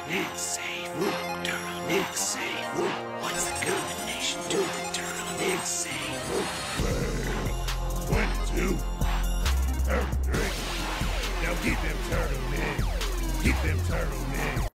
turtleneck safe. Turtleneck safe. What's the combination to the turtleneck safe? 22, 33. Now get them turtlenecks. Get them turtlenecks.